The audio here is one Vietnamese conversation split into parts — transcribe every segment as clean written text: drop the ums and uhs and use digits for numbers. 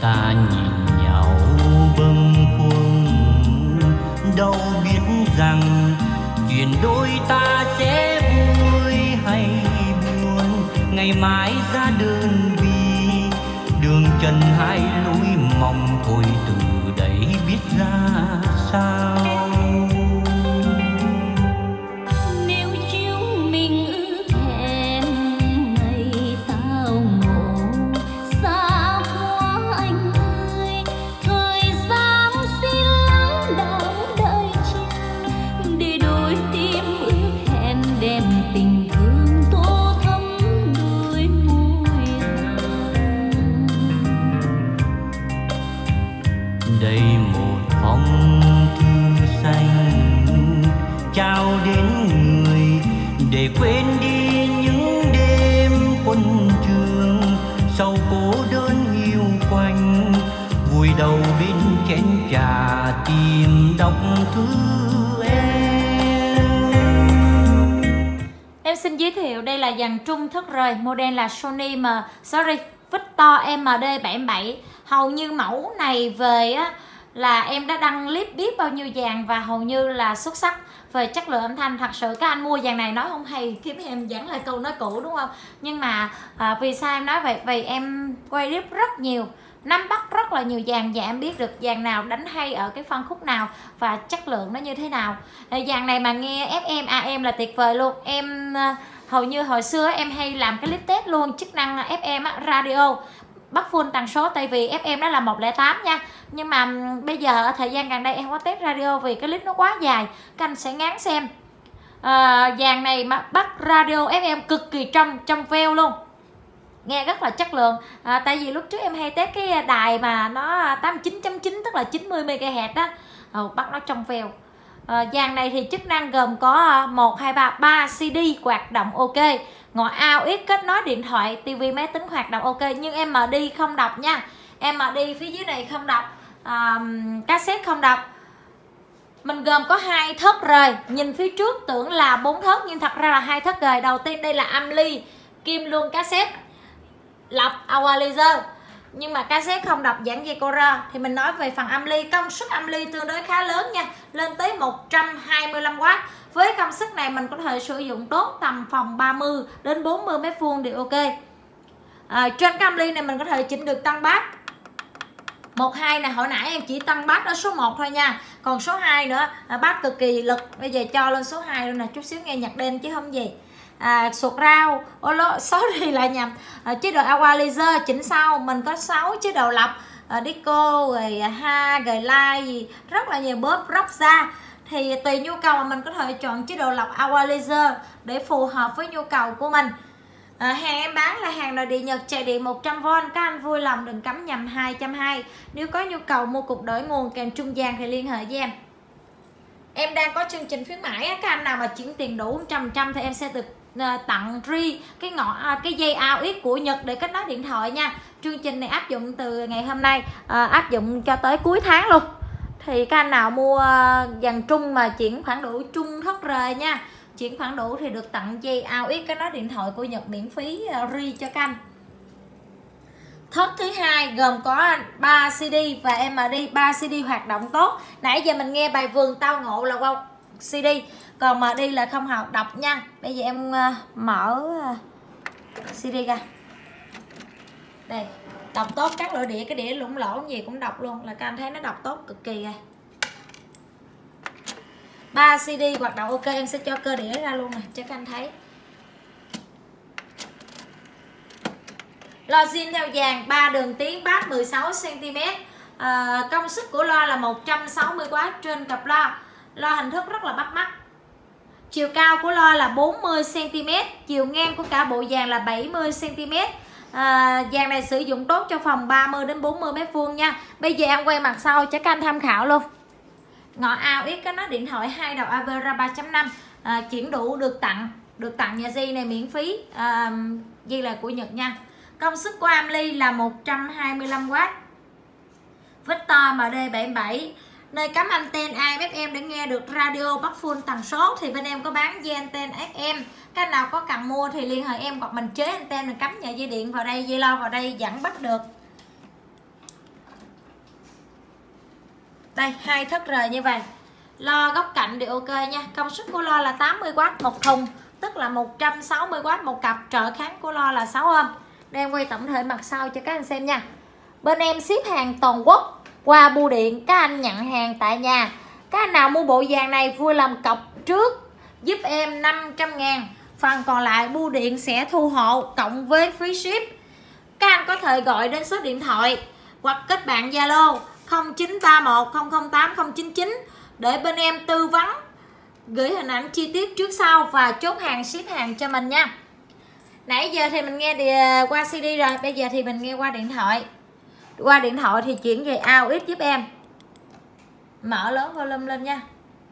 ta nhìn nhau bâng khuâng, đâu biết rằng chuyện đôi ta sẽ vui hay buồn. Ngày mai ra đơn vị, đường trần hai lối mong thôi, từ đấy biết ra sao. Nếu chúng mình ước hẹn ngày tao ngộ, xa quá anh ơi, thời gian xin lắng đọng đợi chờ, để đôi tim ước hẹn đem tình thương tô thắm đôi môi hồng. Đây một phong thư xanh trao đến người, để quên đi những đêm quân trường. Sau cô đơn hiu quạnh, vùi đầu bên chén trà tìm đọc thư em. Em xin giới thiệu đây là dàn trung thức rời, model là Sony Victor MD77. Hầu như mẫu này về á, là em đã đăng clip biết bao nhiêu dàn và hầu như là xuất sắc về chất lượng âm thanh. Thật sự các anh mua dàn này nói không hay, kiếm em vẫn là câu nói cũ đúng không? Nhưng mà vì sao em nói vậy? Vì em quay clip rất nhiều, nắm bắt rất là nhiều dàn và em biết được dàn nào đánh hay ở cái phân khúc nào và chất lượng nó như thế nào. Dàn này mà nghe FM AM là tuyệt vời luôn. Em hầu như hồi xưa em hay làm cái clip test luôn chức năng FM radio bắt full tần số, tại vì FM đó là 108 nha. Nhưng mà bây giờ ở thời gian gần đây em có test radio vì cái clip nó quá dài, các anh sẽ ngán xem. Dàn này mà bắt radio FM cực kỳ trong veo luôn, nghe rất là chất lượng. Tại vì lúc trước em hay test cái đài mà nó 89.9 tức là 90 MHz đó, bắt nó trong veo. Dàn này thì chức năng gồm có 1, 2, 3 CD hoạt động ok, ngồi AUX kết nối điện thoại, tivi, máy tính hoạt động ok, nhưng MD không đọc nha. MD phía dưới này không đọc, cassette không đọc. Mình gồm có 2 thớt rời, nhìn phía trước tưởng là 4 thớt nhưng thật ra là 2 thớt rời. Đầu tiên đây là âm ly, kim luôn cassette, lọc equalizer, nhưng mà cassette không đọc giảng dây Cora. Thì mình nói về phần âm ly, công suất âm ly tương đối khá lớn nha, lên tới 125W. Với công suất này mình có thể sử dụng tốt tầm phòng 30 đến 40 m2 đều ok. Trên cái âm ly này mình có thể chỉnh được tăng bass 1, 2 nè. Hồi nãy em chỉ tăng bass ở số 1 thôi nha, còn số 2 nữa bass cực kỳ lực. Bây giờ cho lên số 2 luôn nè, chút xíu nghe nhạc đêm chứ không gì. Sụt rau, sorry lại nhầm. Chế độ equalizer chỉnh sau, mình có 6 chế độ lọc, disco rồi ha rồi live gì rất là nhiều, bóp rock ra. Thì tùy nhu cầu mà mình có thể chọn chế độ lọc equalizer để phù hợp với nhu cầu của mình. Hàng em bán là hàng nội địa Nhật, chạy điện 100V, các anh vui lòng đừng cắm nhầm 220. Nếu có nhu cầu mua cục đổi nguồn kèm trung gian thì liên hệ với em. Em đang có chương trình khuyến mãi, các anh nào mà chuyển tiền đủ 100% thì em sẽ được tặng free cái dây AUX của Nhật để kết nối điện thoại nha. Chương trình này áp dụng từ ngày hôm nay, áp dụng cho tới cuối tháng luôn. Thì các anh nào mua dàn trung mà chuyển khoản đủ trung thất rời nha, chuyển khoản đủ thì được tặng dây AUX kết nối điện thoại của Nhật miễn phí free cho các anh. Thớt thứ hai gồm có 3 CD và MD, 3 CD hoạt động tốt. Nãy giờ mình nghe bài Vườn Tao Ngộ là qua CD, còn MD là không học đọc nha. Bây giờ em mở CD ra. Đây, đọc tốt các loại đĩa, cái đĩa lủng lỗ gì cũng đọc luôn, là các anh thấy nó đọc tốt cực kỳ rồi. 3 CD hoạt động ok, em sẽ cho cơ đĩa ra luôn nè cho các anh thấy. Loa zin theo dàn 3 đường tiếng, bass 16cm. Công suất của loa là 160W trên cặp loa. Loa hình thức rất là bắt mắt. Chiều cao của loa là 40cm, chiều ngang của cả bộ dàn là 70cm. Dàn này sử dụng tốt cho phòng 30 đến 40 m2 nha. Bây giờ em quay mặt sau cho các anh tham khảo luôn. Ngõ AUX có nó điện thoại 2 đầu Avera 3.5, chuyển đủ được tặng nhà dây này miễn phí, dây là của Nhật nha. Công suất của ampli là 125W. Victor MD77, nơi cắm anten AM FM để nghe được radio bắt full tần số thì bên em có bán dây anten FM. Các nào có cần mua thì liên hệ em, hoặc mình chế anten mình cắm nhà dây điện vào đây, dây lo vào đây vẫn bắt được. Đây, 2 thất rời như vậy. Lo góc cạnh đều ok nha. Công suất của lo là 80W một thùng, tức là 160W một cặp. Trợ kháng của lo là 6 ohm. Để em quay tổng thể mặt sau cho các anh xem nha. Bên em ship hàng toàn quốc qua bưu điện, các anh nhận hàng tại nhà. Các anh nào mua bộ dàn này vui làm cọc trước giúp em 500.000. Phần còn lại bưu điện sẽ thu hộ cộng với free ship. Các anh có thể gọi đến số điện thoại hoặc kết bạn Zalo 0931008099 để bên em tư vấn, gửi hình ảnh chi tiết trước sau và chốt hàng ship hàng cho mình nha. Nãy giờ thì mình nghe qua CD rồi, bây giờ thì mình nghe qua điện thoại. Qua điện thoại thì chuyển về AUX giúp em. Mở lớn volume lên nha.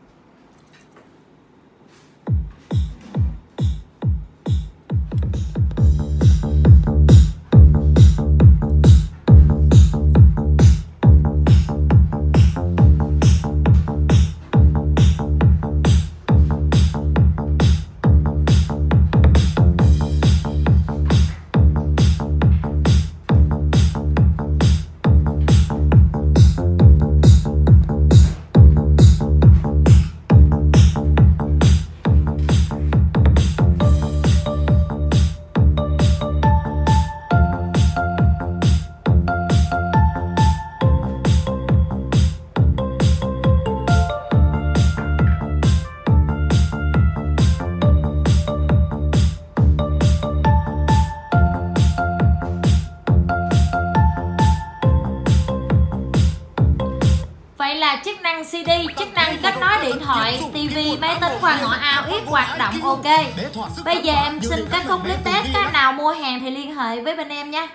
Vậy là chức năng CD, chức năng kết nối điện thoại, TV, máy tính qua ngõ AUX hoạt động ok. Bây giờ em xin các khúc clip test. Các nào mua hàng thì liên hệ với bên em nha.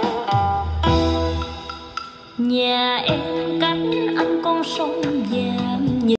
Nhà em cách anh con sông dài